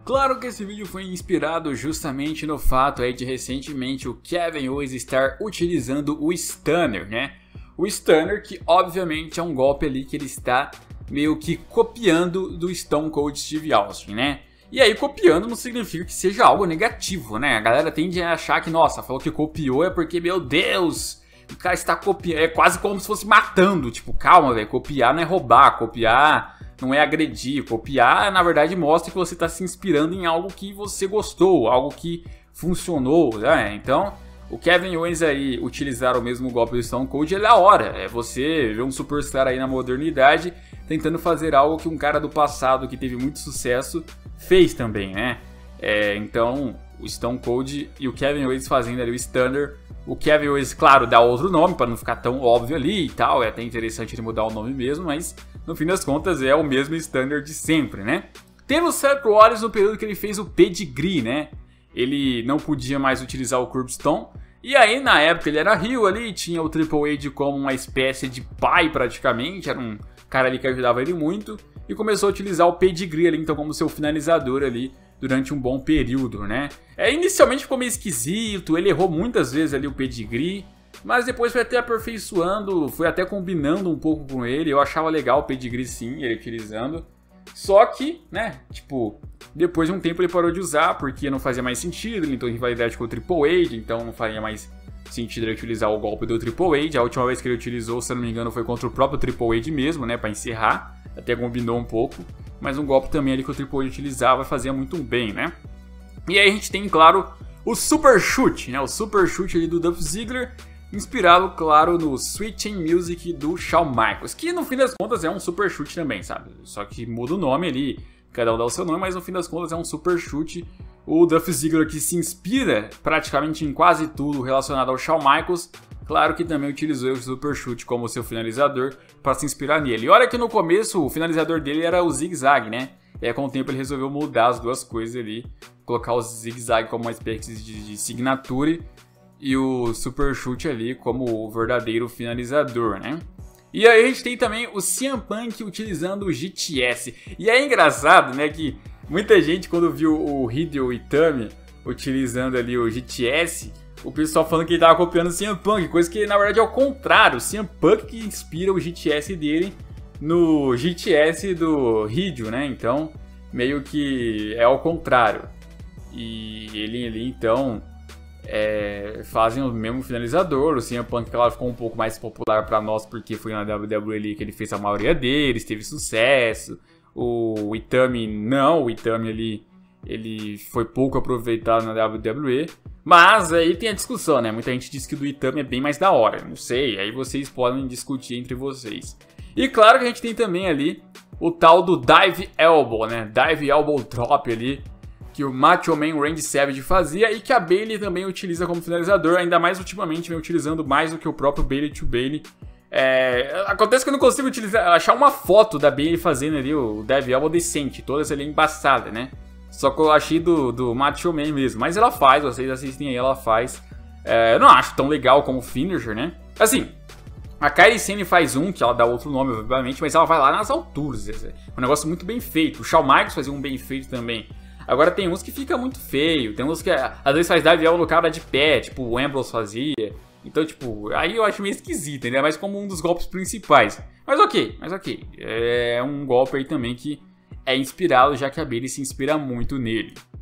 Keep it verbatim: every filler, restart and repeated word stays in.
Claro que esse vídeo foi inspirado justamente no fato aí de recentemente o Kevin Owens estar utilizando o Stunner, né? O Stunner que obviamente é um golpe ali que ele está meio que copiando do Stone Cold Steve Austin, né? E aí copiando não significa que seja algo negativo, né? A galera tende a achar que, nossa, falou que copiou é porque, meu Deus, o cara está copiando, é quase como se fosse matando, tipo, calma, velho, copiar não é roubar, copiar não é agredir, copiar na verdade mostra que você está se inspirando em algo que você gostou, algo que funcionou, né? Então o Kevin Owens aí utilizar o mesmo golpe do Stone Cold é da hora, é você ver um superstar aí na modernidade tentando fazer algo que um cara do passado que teve muito sucesso fez também, né? É, então o Stone Cold e o Kevin Owens fazendo ali o Stunner. O Kevin Owens, claro, dá outro nome para não ficar tão óbvio ali e tal, é até interessante ele mudar o nome mesmo, mas no fim das contas é o mesmo Stunner de sempre, né? Teve o Seth Rollins no período que ele fez o Pedigree, né? Ele não podia mais utilizar o Curbstone, e aí na época ele era heel ali, tinha o Triple H como uma espécie de pai praticamente, era um cara ali que ajudava ele muito, e começou a utilizar o Pedigree ali, então como seu finalizador ali, durante um bom período, né? É, inicialmente ficou meio esquisito, ele errou muitas vezes ali o Pedigree, mas depois foi até aperfeiçoando, foi até combinando um pouco com ele, eu achava legal o Pedigree sim, ele utilizando. Só que, né, tipo, depois de um tempo ele parou de usar, porque não fazia mais sentido, ele entrou em rivalidade com o Triple H, então não faria mais sentido ele utilizar o golpe do Triple H. A última vez que ele utilizou, se eu não me engano, foi contra o próprio Triple H mesmo, né, pra encerrar, até combinou um pouco. Mas um golpe também ali que o Triple H utilizava fazia muito bem, né? E aí a gente tem, claro, o Super Chute, né? O Super Chute ali do Dolph Ziggler, inspirado, claro, no Sweet Chin Music do Shawn Michaels, que no fim das contas é um Super Chute também, sabe? Só que muda o nome ali, cada um dá o seu nome, mas no fim das contas é um Super Chute. O Dolph Ziggler que se inspira praticamente em quase tudo relacionado ao Shawn Michaels, claro que também utilizou o Super Chute como seu finalizador para se inspirar nele. E olha que no começo o finalizador dele era o Zig-Zag, né? E aí com o tempo ele resolveu mudar as duas coisas ali, colocar o Zig-Zag como uma espécie de, de signature e o Super Chute ali como o verdadeiro finalizador, né? E aí a gente tem também o C M Punk utilizando o G T S. E é engraçado, né, que muita gente quando viu o Hideo Itami utilizando ali o G T S, o pessoal falando que ele tava copiando o C M Punk, coisa que na verdade é o contrário, o C M Punk que inspira o G T S dele no G T S do Hideo, né? Então, meio que é ao contrário. E ele, ele então, é, fazem o mesmo finalizador. O C M Punk, claro, ficou um pouco mais popular pra nós porque foi na W W E que ele fez a maioria deles, teve sucesso. O Itami não, o Itami ali, ele foi pouco aproveitado na W W E. Mas aí tem a discussão, né? Muita gente diz que o do Itami é bem mais da hora. Não sei, aí vocês podem discutir entre vocês. E claro que a gente tem também ali o tal do Dive Elbow, né? Dive Elbow Drop ali, que o Macho Man Randy Savage fazia e que a Bayley também utiliza como finalizador. Ainda mais ultimamente vem utilizando mais do que o próprio Bayley to Bayley. É... Acontece que eu não consigo utilizar, achar uma foto da Bayley fazendo ali o Dive Elbow decente. Todas ali embaçadas, né? Só que eu achei do, do Macho Man mesmo. Mas ela faz, vocês assistem aí, ela faz. É, eu não acho tão legal como finisher, né? Assim, a Kairi Sane faz um, que ela dá outro nome, obviamente, mas ela vai lá nas alturas. É um negócio muito bem feito. O Shawn Michaels fazia um bem feito também. Agora tem uns que fica muito feio. Tem uns que às vezes faz dive no cara de pé, tipo o Ambrose fazia. Então, tipo, aí eu acho meio esquisito, ainda mais como um dos golpes principais. Mas ok, mas ok. É um golpe aí também que é inspirado, já que a Bayley se inspira muito nele.